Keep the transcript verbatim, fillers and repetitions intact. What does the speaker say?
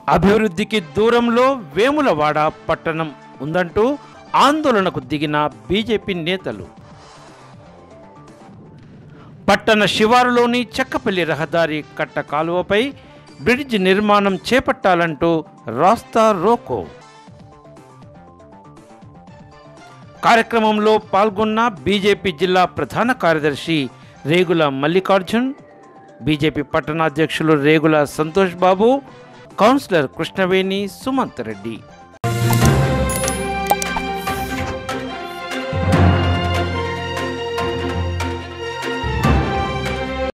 అభివృద్ధికి దూరంలో వేములవాడ పట్టణం ఉందంటూ ఆందోళనకు దిగిన బీజేపీ నేతలు. పట్టణ శివారులోని చెక్కపల్లి రహదారి కట్ట కాలువపై బ్రిడ్జ్ నిర్మాణం చేపట్టాలంటూ రాస్తా రోకో. కార్యక్రమంలో పాల్గొన్న బీజేపీ జిల్లా ప్రధాన కార్యదర్శి రేగుల మల్లికార్జున్, బీజేపీ పట్టణాధ్యక్షులు రేగుల సంతోష్ బాబు, కౌన్సిలర్ కృష్ణవేణి, సుమంత్ రెడ్డి.